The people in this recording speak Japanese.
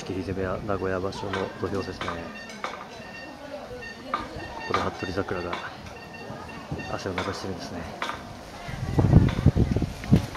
桐攻めや名古屋場所の土俵ですね。ここで服部桜が汗を流してるんですね。